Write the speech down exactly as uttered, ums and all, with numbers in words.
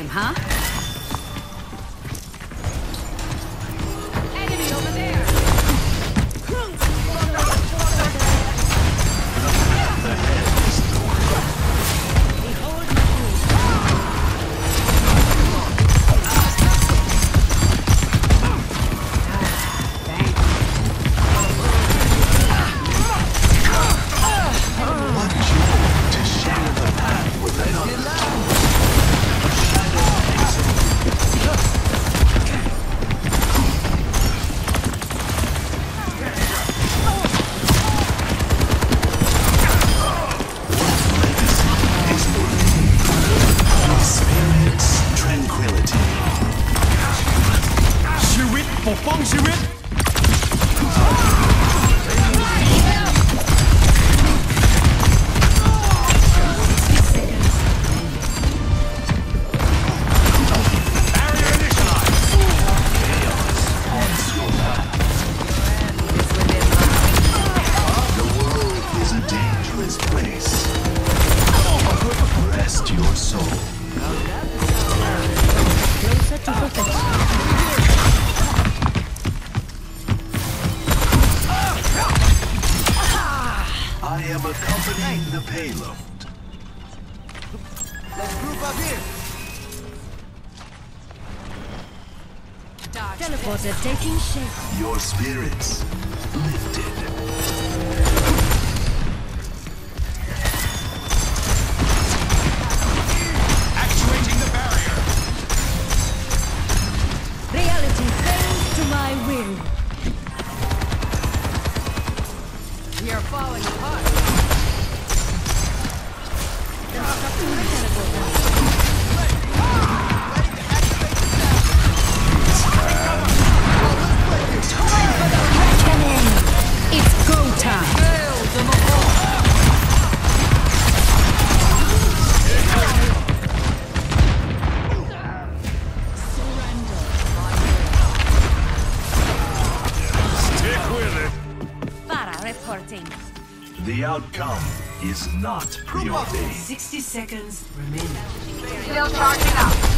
game, huh? Enemy over there! I am accompanying the payload. Let's group up here. Teleporter taking shape. Your spirits lifted. Actuating the barrier. Reality bends to my will. We are falling apart. Constructing the teleporter. Time for the reckoning! It's go time! Stick with it. Para reporting. The outcome is not preordained. sixty seconds remaining. Still charging up.